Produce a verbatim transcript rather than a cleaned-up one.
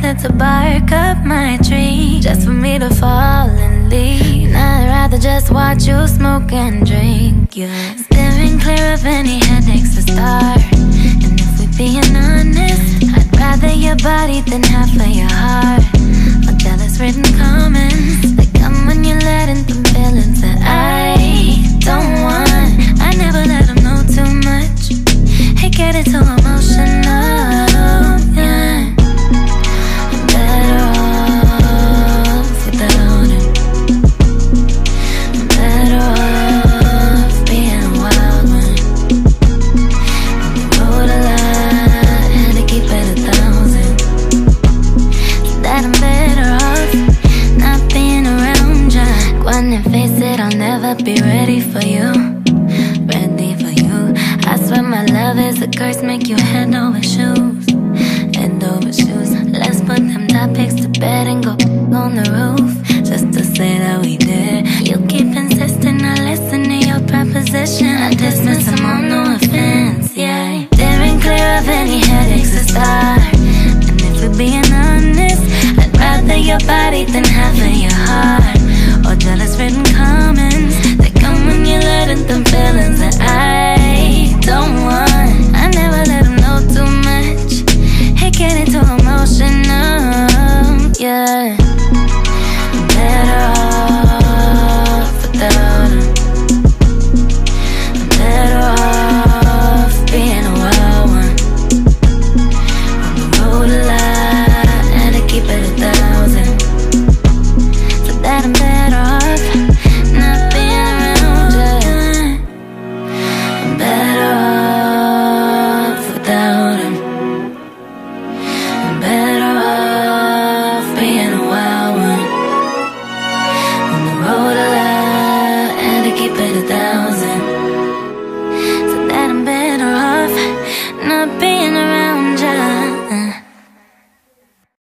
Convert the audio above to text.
wanted to bark up my tree just for me to fall and leave. And I'd rather just watch you smoke and drink. Yeah, steering clear of any headaches to start. And if we're being honest, I'd rather your body than half of your heart. Or jealous written comments that come when you're letting them feelings that I don't want. I never let them know too much. Hey, get it too emotional. Yeah, I'm better off without it. I'm better off being a wild one. And you wrote a lot, had to keep it a thousand. So that I'm better off not being around ya. Go on and face it, I'll never be ready for you. Ready for you. I swear my love is a curse, make you head over shoes. Head over shoes. Let's put them topics to bed and go on the roof, just to say that we did. You keep insisting I listen to your proposition. I dismiss them on no offense, yeah. Steering clear of any headaches to start. And if we're being honest, I'd rather your body than half of your heart. Or jealous written comments that come when you're letting them feelings that I